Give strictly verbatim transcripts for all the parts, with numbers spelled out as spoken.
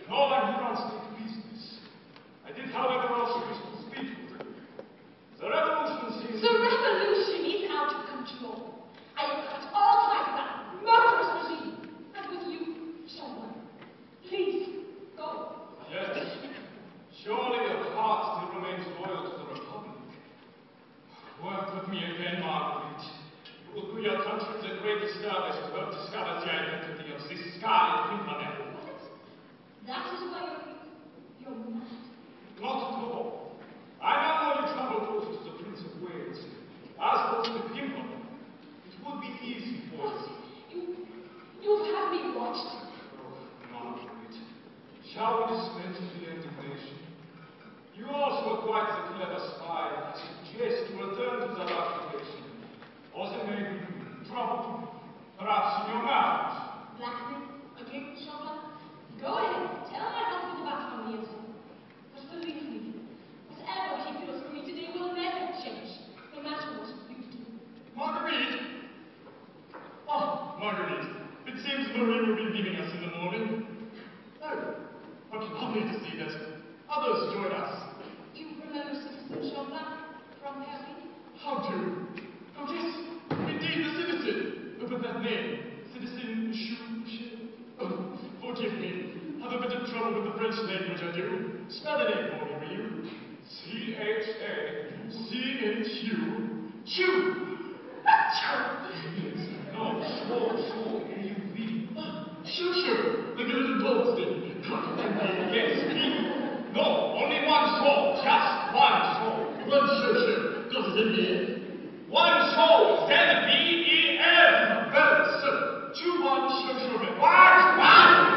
No, I'm here on state business. I did, however, also wish to speak with you. The revolution seems... The revolution is out of control. I have cut all ties with that murderous regime. And with you, Chauvelin. Please, go. Yes. Surely your heart still remains loyal to the Republic. Work with me again, Marguerite. You will do your country the greatest service to have discovered the identity of this Scarlet Pimpernel. What? That is why you're, you're mad. Not at all. I now only travel closer to the Prince of Wales. As for the Pimpernel, it would be easy for you. You, you've had me watched. Oh, Marguerite. Shall we dispense with the indignation? You also are quite the clever spy. I suggest you return to the occupation. Or there may be trouble, perhaps in your marriage. Blackmail against Chauvelin? Go ahead, tell my husband about how he is. But believe me, whatever he feels for me today will never change, no matter what you do. Marguerite! Oh, Marguerite, it seems Marie will be leaving us in the morning. Oh, but lovely to see that others join us. You remember Citizen Chauvelin from Paris? How do? Oh, yes, indeed, the citizen. Oh, but that name, Citizen Chou... Oh, forgive me. Have a bit of trouble with the French language, I do. Spell the name for me, will you? C H A C H U... Chew! Yes. No, Chou, Chou, A U V. Chou Chou, like a little dog's name. Yes, me. No, only one soul, just one soul. One Chou Chou, does it mean? One soul, then B E L. Well, sir, two one Chou Chou. One, one!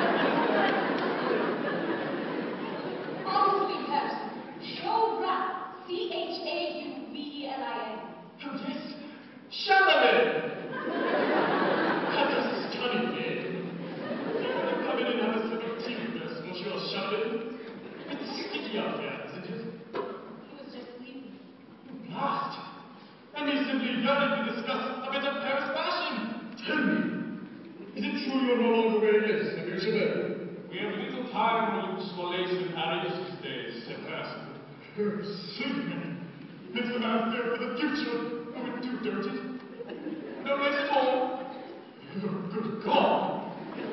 Honestly, Harrison, Chauvelin, C H A U V E L I N. Oh, yes, Chauvelin. That's a stunning name. You come in and have a sip of tea with us, Monsieur Chauvelin. It's sticky out there, isn't it? He was just sleeping. Blast! And he's simply yearning to discuss a bit of Paris fashion. Tell me, is it true you're no longer wearing lace, Monsieur Chauvelin? We have little time to look for lace in Paris these days, Sir Percy. Oh, certainly. Makes a man fear for the future. Oh, it do, don't it? No lace at all. Oh, good God.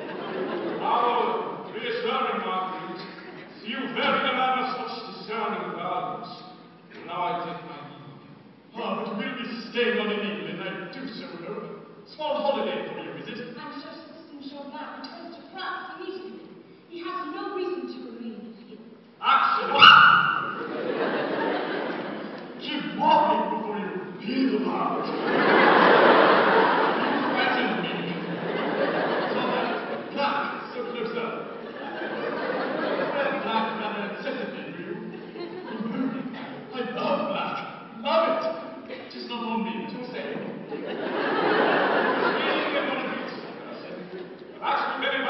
How reassuring, Marguerite. See you bearing a man of such discerning values. And now I take my leave of you. Ah, but we'll be staying on in England, I do so know. Small holiday for you, is it? I'm sure Citizen Chauvelin returns to France immediately. He has no reason to remain here. Actually, keep walking before you heal about. You frightened me. So that black, so close up. Wear black rather excessively, do you? I love black. Love it. Just not on me, but you're saying. Actually, very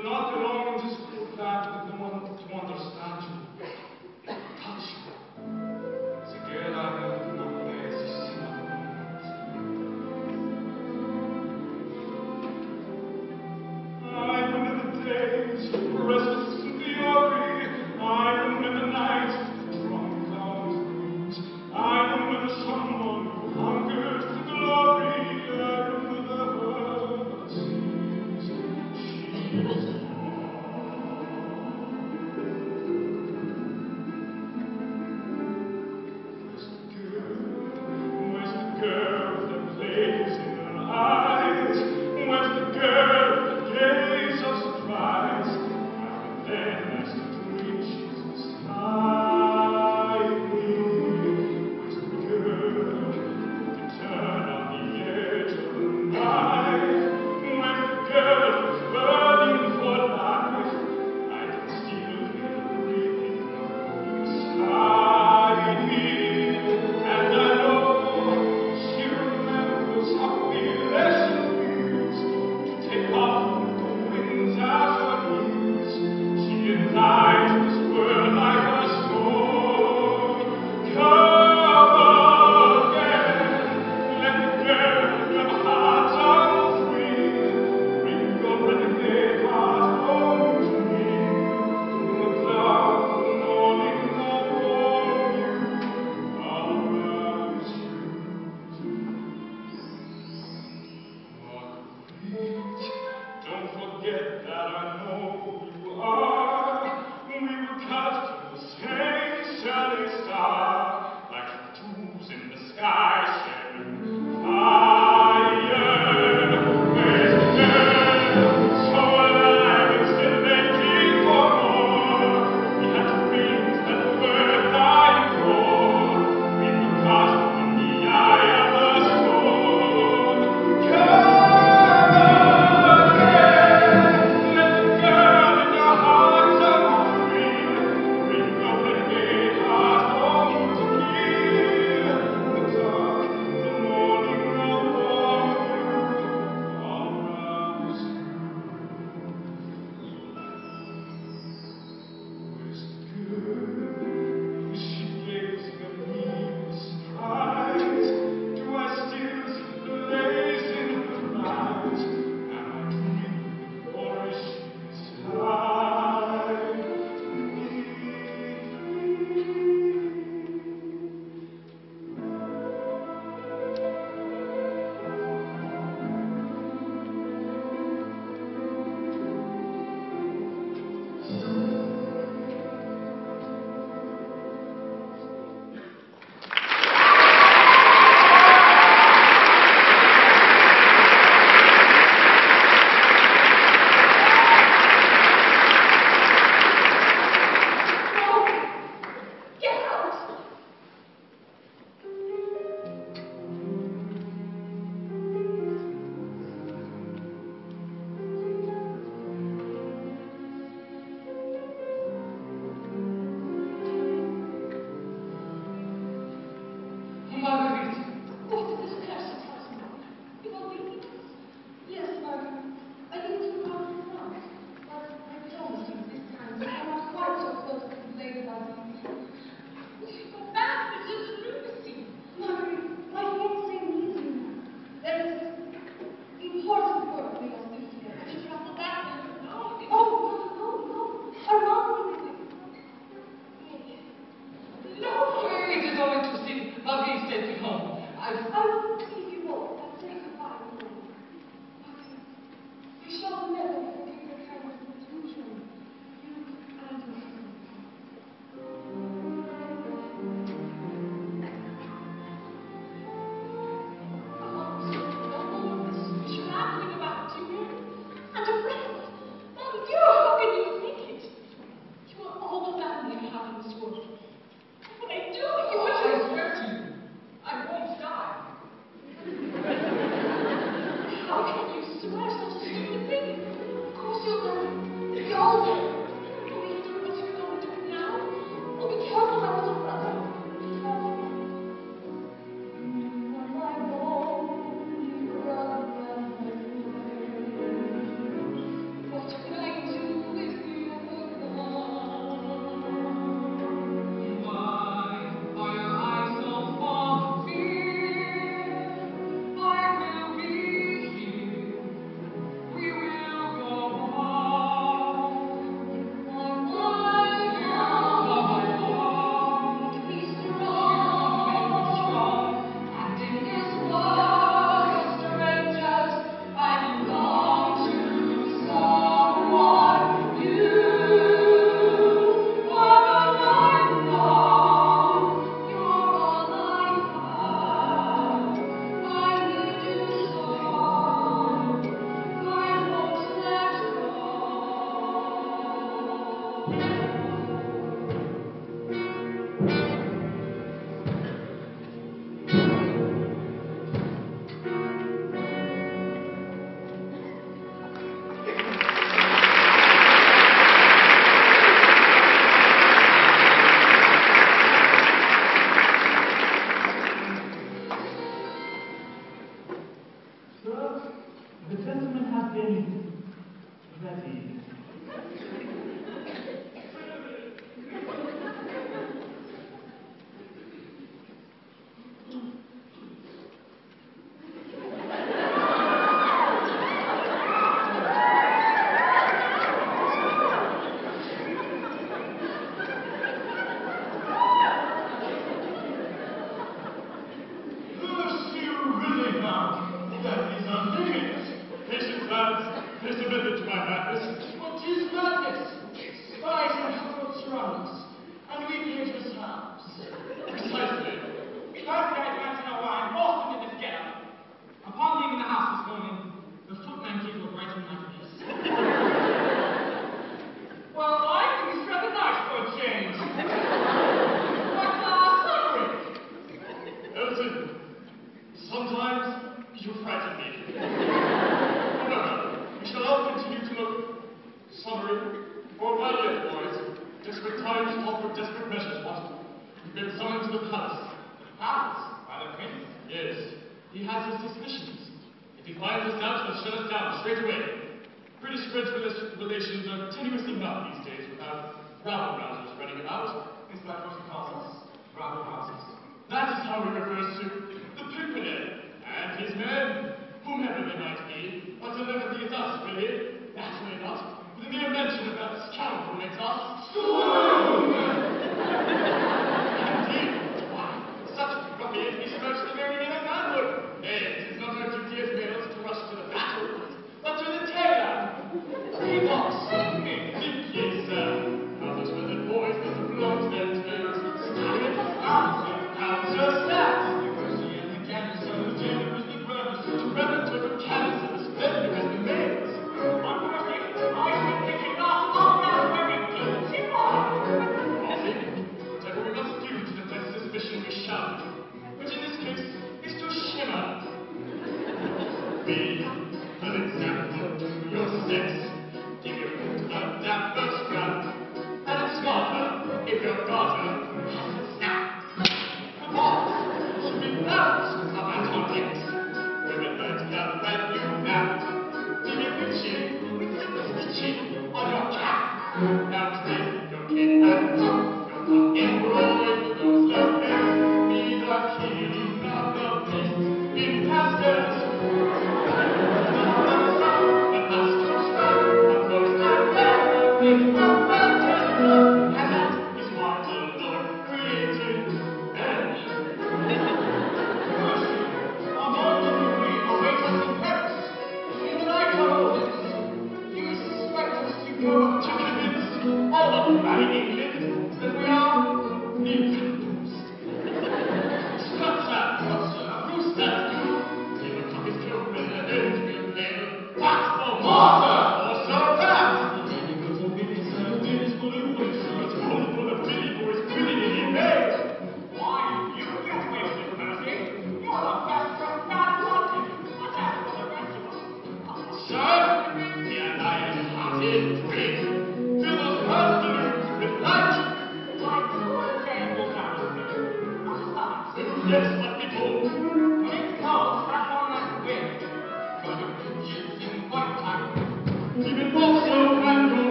do not belong in this world that with no one to understand you, touch you. The girl I know do not bear this single moment. I remember the days, restless in the glory. I remember the nights, drunk clouds breeze. I remember someone who hungered for glory. I remember her, but it seems she is What can I do? been ready.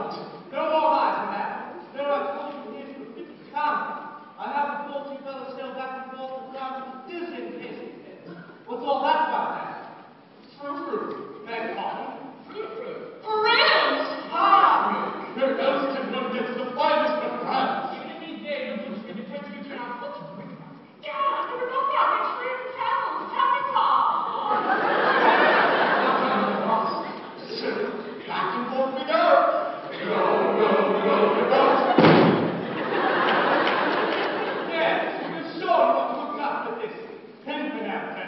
Don't. No more lies on that. There are twenty years for fifty pounds. I have the forty fellows sail back and forth to ground for dizzying cases. What's all that about now? Frou-frou. Beg pardon? Frou-frou. Friends! Ah! Where else can one get the finest of brands? Even if he did, you could spend it twenty to our foot. Yeah, there were no market trim towels. Tell me, Paul. Back and forth we go. Go, go, go, go. Yes, you're sure you want to look up at this pimping out there.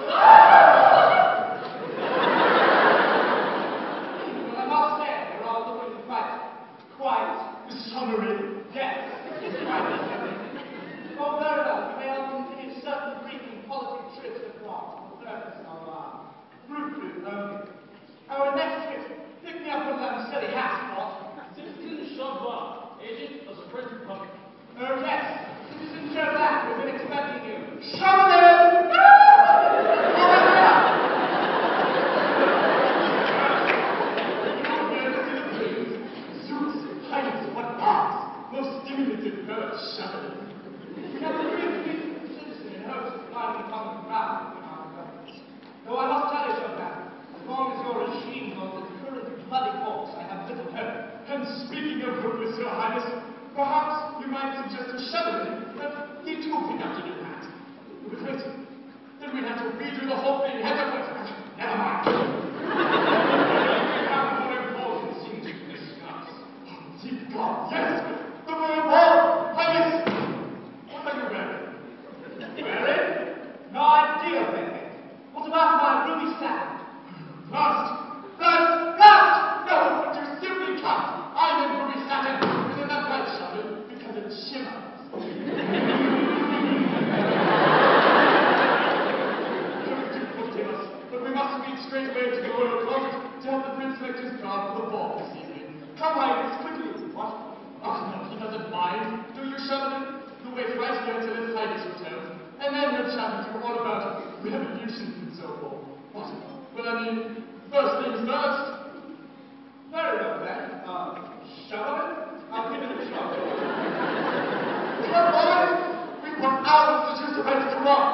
Well, I must say, they're all looking quite, quite summery. Yes, quite summery. Oh, very well. You may all continue certain brief and policy trips across the surface of our fruit only. Our next trip, pick me up one of them silly hats, Spot. Citizen Chauvelin, agent of the French Republic. Oh, yes. Citizen Chauvelin, we've been expecting you. Chauvelin! Zeus, Highness, what arts! Most stimulative bird, Chauvelin. We have a real citizen in hopes of finding common ground in our government. Though I must tell you, Chauvelin, as long as your regime holds its current bloody course, I have little hope. And speaking of hopeless, Your Highness, perhaps you might suggest to Chauvelin that he too pick up to do that. But wait, then we'd have to redo the whole thing head over. Never mind. We have more important things to discuss. Deep God, yes! The more ball! Highness! What are you wearing? Wearing? No idea, baby. What about my ruby satin? Blast! Blast! Blast! No, but you simply can't. I'm in ruby satin. Isn't that right, Chauvelin? Because it shimmers. But we must meet straight away to the royal closet to help the prince select his guard for the ball this evening. Come, Highness, quickly. What? Oh, no, he doesn't mind. Do you, Chauvelin? You wait right here till his Highness returns, and then he'll chat with you all about revolutions and so forth. What? Well, I mean, first things first. Very well, then. Uh, Chauvelin? I'll give it a shot. Come, boys! We've got hours to choose the best to run.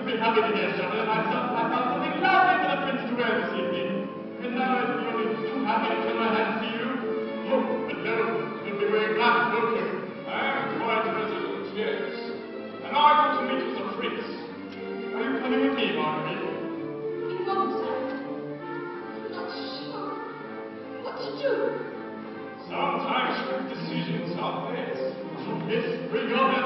be happy to hear something. I thought I found something lovely for the prince to wear this evening. And now I'd be only too happy to turn my hands to you. Oh, but no, you'll be wearing black, won't you? I am quite resolute, yes. And I want to meet with the prince. Are you coming with me, Marguerite? You won't, sir. I'm not sure what to do. Sometimes quick decisions are best. Yes, bring your